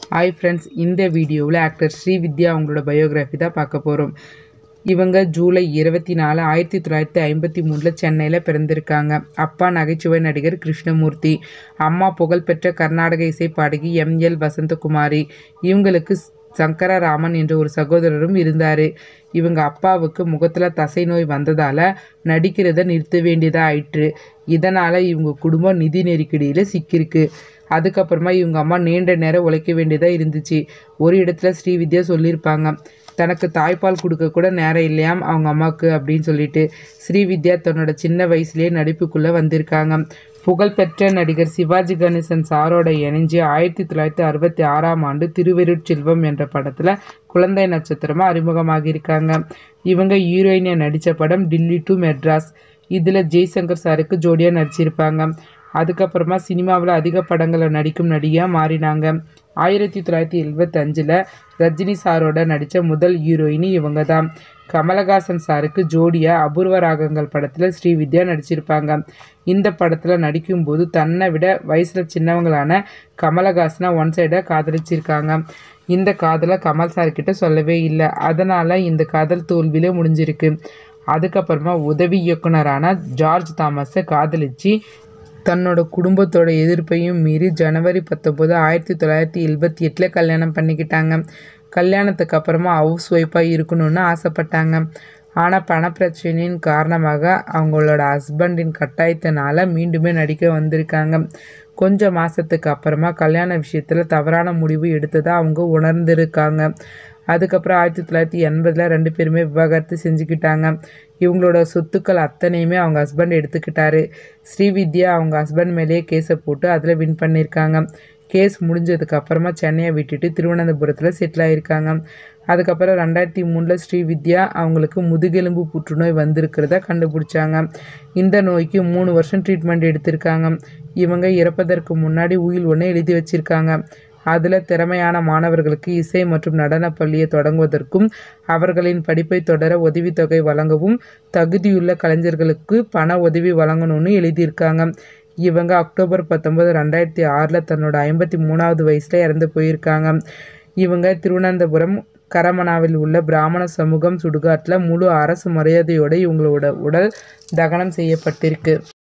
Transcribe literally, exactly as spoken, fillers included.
Hi friends, இந்த வீடியோவில் actor Sri வித்யா அவங்களோட பயோகிராஃபி தான் பார்க்க போகிறோம். இவங்க ஜூலை இருபத்தி நாலு ஆயிரத்தி தொள்ளாயிரத்தி ஐம்பத்தி மூணில் சென்னையில் பிறந்திருக்காங்க. அப்பா நகைச்சுவை நடிகர் கிருஷ்ணமூர்த்தி, அம்மா புகழ்பெற்ற கர்நாடக இசை பாடகி எம் எல் வசந்தகுமாரி. இவங்களுக்கு சங்கரராமன் என்ற ஒரு சகோதரரும் இருந்தார். இவங்க அப்பாவுக்கு முகத்தில் தசை நோய் வந்ததால் நடிக்கிறத நிறுத்த வேண்டியதாக ஆயிற்று. இதனால் இவங்க குடும்பம் நிதி நெருக்கடியில் சிக்கியிருக்கு. அதுக்கப்புறமா இவங்க அம்மா நீண்ட நேரம் உழைக்க வேண்டியதாக இருந்துச்சு. ஒரு இடத்துல ஸ்ரீ வித்யா சொல்லியிருப்பாங்க, தனக்கு தாய்ப்பால் கொடுக்க கூட நேரம் இல்லையாம் அவங்க அம்மாவுக்கு அப்படின்னு சொல்லிட்டு. ஸ்ரீ வித்யா தன்னோட சின்ன வயசுலேயே நடிப்புக்குள்ளே வந்திருக்காங்க. புகழ்பெற்ற நடிகர் சிவாஜி கணேசன் சாரோட இணைஞ்சு ஆயிரத்தி தொள்ளாயிரத்தி அறுபத்தி ஆறாம் ஆண்டு திருவெருட்செல்வம் என்ற படத்தில் குழந்தை நட்சத்திரமாக அறிமுகமாகியிருக்காங்க. இவங்க ஹீரோயினியாக நடித்த படம் டில்லி டு மெட்ராஸ். இதில் ஜெய்சங்கர் சாருக்கு ஜோடியாக நடிச்சிருப்பாங்க. அதுக்கப்புறமா சினிமாவில் அதிக படங்களை நடிக்கும் நடிகையாக மாறினாங்க. ஆயிரத்தி தொள்ளாயிரத்தி எழுபத்தி அஞ்சில் ரஜினி சாரோட நடித்த முதல் ஹீரோயினி இவங்க தான். கமலஹாசன் சாருக்கு ஜோடியாக அபூர்வ ராகங்கள் படத்தில் ஸ்ரீ வித்யா நடிச்சிருப்பாங்க. இந்த படத்தில் நடிக்கும்போது தன்னை விட வயசில் சின்னவங்களான கமலஹாசனை ஒன் சைடாக காதலிச்சிருக்காங்க. இந்த காதலை கமல் சார்கிட்ட சொல்லவே இல்லை. அதனால் இந்த காதல் தோல்வியிலே முடிஞ்சிருக்கு. அதுக்கப்புறமா உதவி இயக்குனரான ஜார்ஜ் தாமஸை காதலிச்சு தன்னோட குடும்பத்தோட எதிர்ப்பையும் மீறி ஜனவரி பத்தொம்போது ஆயிரத்தி தொள்ளாயிரத்தி எழுபத்தி எட்டில் கல்யாணம் பண்ணிக்கிட்டாங்க. கல்யாணத்துக்கு அப்புறமா ஹவுஸ் ஒய்ஃபாக இருக்கணும்னு ஆசைப்பட்டாங்க. ஆனால் பணப்பிரச்சனையின் காரணமாக அவங்களோட ஹஸ்பண்டின் கட்டாயத்தினால மீண்டுமே நடிக்க வந்திருக்காங்க. கொஞ்சம் மாதத்துக்கு அப்புறமா கல்யாண விஷயத்தில் தவறான முடிவு எடுத்ததாக அவங்க உணர்ந்திருக்காங்க. அதுக்கப்புறம் ஆயிரத்தி தொள்ளாயிரத்தி எண்பதில் ரெண்டு பேருமே விவாகரத்து செஞ்சுக்கிட்டாங்க. இவங்களோட சொத்துக்கள் அத்தனையுமே அவங்க ஹஸ்பண்ட் எடுத்துக்கிட்டாரு. ஸ்ரீ வித்யா அவங்க ஹஸ்பண்ட் மேலேயே கேஸை போட்டு அதில் வின் பண்ணியிருக்காங்க. கேஸ் முடிஞ்சதுக்கு அப்புறமா சென்னையை விட்டுட்டு திருவனந்தபுரத்தில் செட்டில் ஆகியிருக்காங்க. அதுக்கப்புறம் ரெண்டாயிரத்தி மூணில் ஸ்ரீ வித்யா அவங்களுக்கு முதுகெலும்பு புற்றுநோய் வந்திருக்கிறத கண்டுபிடிச்சாங்க. இந்த நோய்க்கு மூணு வருஷம் ட்ரீட்மெண்ட் எடுத்திருக்காங்க. இவங்க இறப்பதற்கு முன்னாடி உயில் ஒன்று எழுதி வச்சுருக்காங்க. அதில் திறமையான மாணவர்களுக்கு இசை மற்றும் நடன பள்ளியை தொடங்குவதற்கும் அவர்களின் படிப்பை தொடர உதவித்தொகை வழங்கவும் தகுதியுள்ள கலைஞர்களுக்கு பண உதவி வழங்கணும்னு எழுதியிருக்காங்க. இவங்க அக்டோபர் பத்தொன்பது ரெண்டாயிரத்தி ஆறில் தன்னோட ஐம்பத்தி மூணாவது வயசில் இறந்து போயிருக்காங்க. இவங்க திருவனந்தபுரம் கரமனாவில் உள்ள பிராமண சமூகம் சுடுகாட்டில் முழு அரசு மரியாதையோடு இவங்களோட உடல் தகனம் செய்யப்பட்டிருக்கு.